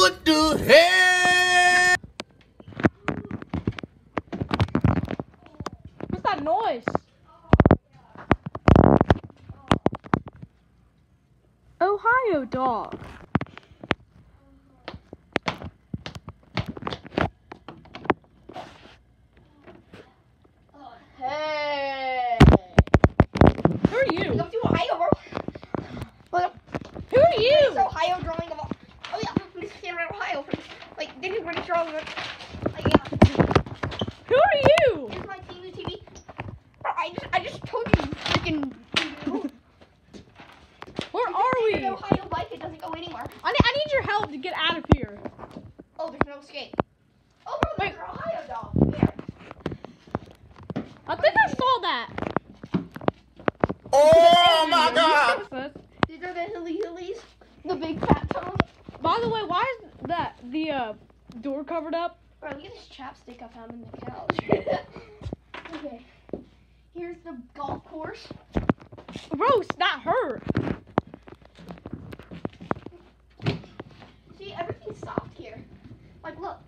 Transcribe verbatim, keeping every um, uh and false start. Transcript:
What the hell? What's that noise? Ohio dog. Hey. Who are you? Go to Ohio, bro. Look, Who are you? this Ohio drawing of. Oh yeah, this is around Ohio. Like they do pretty strong. Like yeah. Who are you? Here's my T V T V. Bro, I just I just told you, freaking. Where are we? An Ohio bike, it doesn't go anywhere. I need, I need your help to get out of here. Oh, there's no escape. Oh, bro, there's Wait. an Ohio dog. There. I think I saw that. Oh my god! These are the hilly hillies. The big fat tongue. By the way, why is that the uh, door covered up? Bro, look at this chapstick I found in the couch. Okay. Here's the golf course. Gross, not her. See, everything's soft here. Like, look.